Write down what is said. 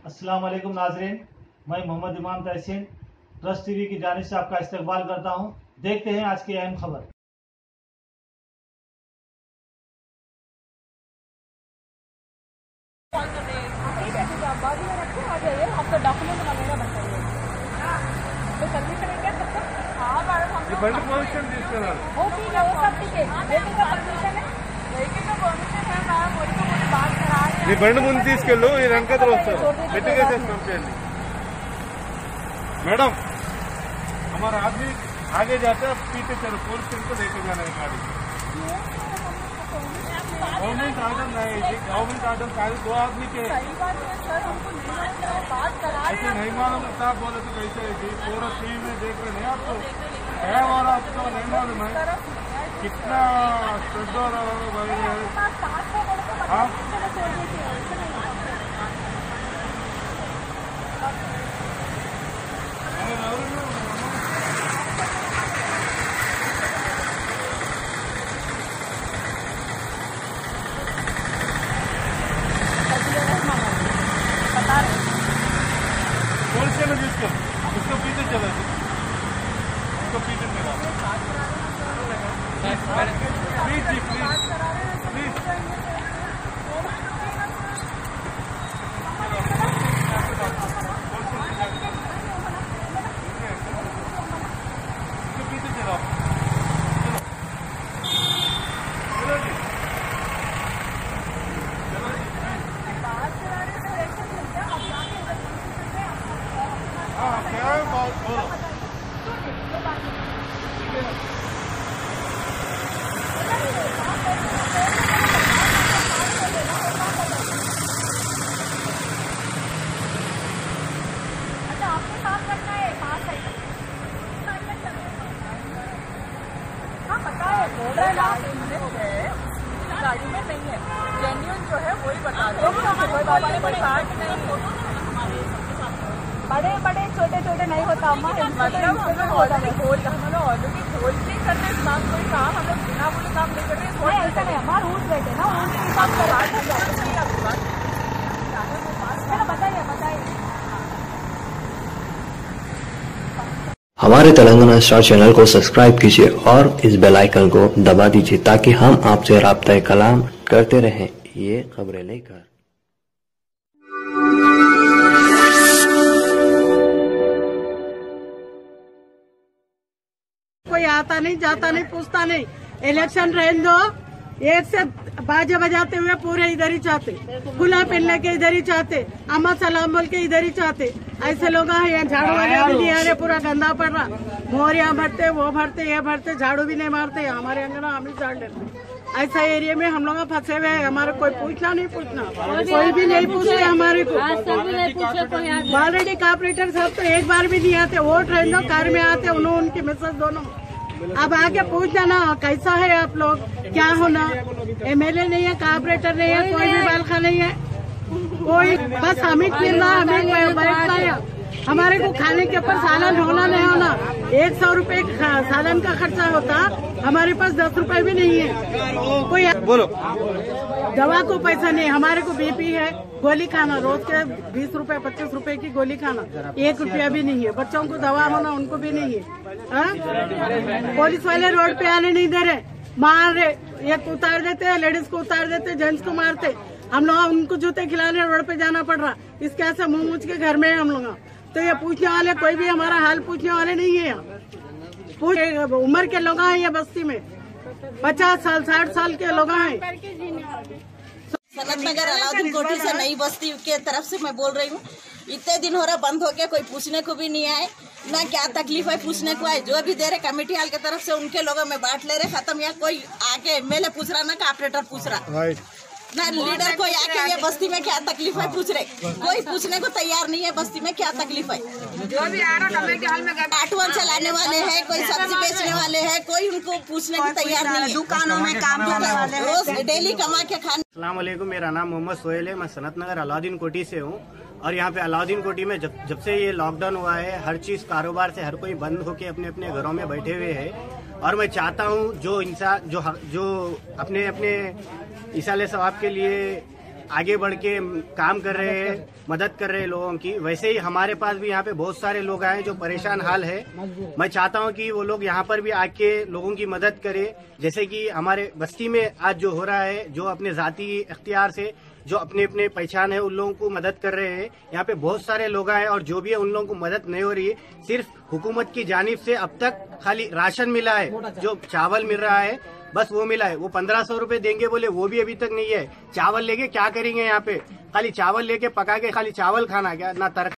अस्सलाम वालेकुम नाज़रीन, मैं मोहम्मद इमाम तहसीन ट्रस्ट टीवी की जानिब से आपका इस्तकबाल करता हूं। देखते हैं आज की अहम खबर। आपका डॉक्यूमेंट वगैरह बताइए। तो परमिशन है क्या सबको? हाँ मैडम, हम బండి పొజిషన్ తీసుకున్నారు. वो ठीक है, वो सब ठीक है। लेकिन का परमिशन है, लेकिन का परमिशन है मैम, वही तो मुझे बात करा रहे हैं। నీ బండి ముందు తీసుకెళ్ళు, ఈ వెనకతలు వస్తారు. పెట్టికేసేసి పంపించండి. मैडम, हमारा आदमी आगे जाते हैं, पीछे चलो, पुलिस स्टेशन को लेके जाना है गाड़ी. गवर्नमेंट आर्डर नहीं है, गवर्नमेंट आर्डर खाली 2 आदमी के. सही बात है सर, हमको नहीं मालूम है, बात करा रहे ऐसे हैं। नहीं मालूम था, बोले तो कैसे है जी? पूरा टीवी में देख रहे हैं आपको है, और आपको नहीं मालूम है कितना स्प्रेड हो रहा है भाई. आप पुलिस में जिसको उसको पीछे चला, उसको पीछे चला. प्लीज जी, प्लीज उसको पीछे चला. चलो जी, हाँ क्या है बात बोलो. अच्छा, आपको साफ करना है, पास है। हाँ पता है, बोल रहे हैं गाड़ी में नहीं है, जेन्युइन जो है वही बता दो। कोई बात नहीं, कोई काट नहीं, बड़े बड़े छोटे छोटे नहीं होता अम्मा, मतलब ऑलरेडी खोल करते हैं काम, कोई काम हम लोग बिना बोले काम नहीं करते। नहीं ऐसा नहीं, हमारा रूट बैठे ना, बताइए बताइए। हमारे तेलंगाना स्टार चैनल को सब्सक्राइब कीजिए और इस बेल आइकन को दबा दीजिए ताकि हम आपसे राब्ता कलाम करते रहें ये खबरें लेकर। कोई आता नहीं, जाता नहीं, पूछता नहीं। इलेक्शन रहने दो, एक से बाजे बजाते हुए पूरे इधर ही चाहते, खुला पहनने के इधर ही चाहते, अम्मा सलाम बोल के इधर ही चाहते। ऐसे लोग हैं, यहाँ झाड़ू वाले भी नहीं आ रहे, पूरा गंदा पड़ रहा। मोरिया भरते, वो भरते, ये भरते, झाड़ू भी नहीं मारते। हमारे अंगना हम ही झाड़ लेते। ऐसा एरिया में हम लोग फंसे हुए हैं। हमारे कोई पूछना नहीं, कोई भी नहीं पूछते हमारे को। ऑलरेडी कॉर्पोरेटर साहब तो एक बार भी नहीं आते, वोट रहने दो, कार में आते, उन्होंने उनकी मिसेस दोनों। अब आके पूछना ना, कैसा है आप लोग, क्या होना। एमएलए नहीं है, कॉर्पोरेटर नहीं है, कोई भी बालखा नहीं है, कोई बस हमें मिलना, हमें बैठना है। हमारे को खाने के ऊपर सालन होना नहीं होना, 100 रुपए सालन का खर्चा होता, हमारे पास 10 रुपए भी नहीं है। कोई बोलो. दवा को पैसा नहीं, हमारे को बीपी है, गोली खाना रोज के 20 रुपए 25 रुपए की गोली खाना, 1 रुपया भी नहीं है। बच्चों को दवा होना, उनको भी नहीं है। पुलिस वाले रोड पे आने नहीं दे रहे, मार रहे, एक उतार देते हैं, लेडीज को उतार देते, जेंट्स को मारते। हम लोग उनको जूते खिलाने रोड पे जाना पड़ रहा, इसके ऐसे मुंह मुझ के घर में है हम लोग। तो ये पूछने वाले कोई भी हमारा हाल पूछने वाले नहीं है। उम्र के लोग हैं ये बस्ती में, 50 साल 60 साल के लोग हैं। सनत नगर अलाउद्दीन कोठी से नई बस्ती के तरफ से मैं बोल रही हूँ। इतने दिन हो रहा बंद हो गया, कोई पूछने को भी नहीं आए, ना क्या तकलीफ है पूछने को आए। जो भी दे रहे कमेटी हाल की तरफ से उनके लोगों में बांट ले रहे, खत्म। यहाँ कोई आके एमएलए पूछ रहा, ना कॉर्पोरेटर पूछ रहा, ना लीडर को आके ये बस्ती में क्या तकलीफ है पूछ रहे। कोई पूछने को तैयार नहीं है बस्ती में क्या तकलीफ है। जो भी आ रहा कमेटी हाल में ऑटो चलाने वाले हैं, कोई सब्जी बेचने वाले हैं, कोई उनको पूछने को तैयार नहीं है। दुकानों में काम करने वाले रोज डेली कमा के खाने। अस्सलाम वालेकुम, मेरा नाम मोहम्मद सोहेल है, मैं सनत नगर अलाउद्दीन कोठी से हूँ। और यहाँ पे अलाउद्दीन कोठी में जब से ये लॉकडाउन हुआ है, हर चीज कारोबार से हर कोई बंद होके अपने अपने घरों में बैठे हुए है। और मैं चाहता हूँ जो इंसान जो अपने अपने इसाले सवाब के लिए आगे बढ़ के काम कर रहे हैं, मदद कर रहे हैं लोगों की, वैसे ही हमारे पास भी यहाँ पे बहुत सारे लोग आए जो परेशान हाल है। मैं चाहता हूँ कि वो लोग यहाँ पर भी आके लोगों की मदद करें। जैसे कि हमारे बस्ती में आज जो हो रहा है, जो अपने जाती इख्तियार से जो अपने अपने पहचान है उन लोगों को मदद कर रहे हैं। यहाँ पे बहुत सारे लोग आए और जो भी है उन लोगों को मदद नहीं हो रही है। सिर्फ हुकूमत की जानिब से अब तक खाली राशन मिला है, जो चावल मिल रहा है बस वो मिला है। वो 1500 रुपए देंगे बोले, वो भी अभी तक नहीं है। चावल लेके क्या करेंगे? यहाँ पे खाली चावल लेके पका के खाली चावल खाना क्या, ना तरकारी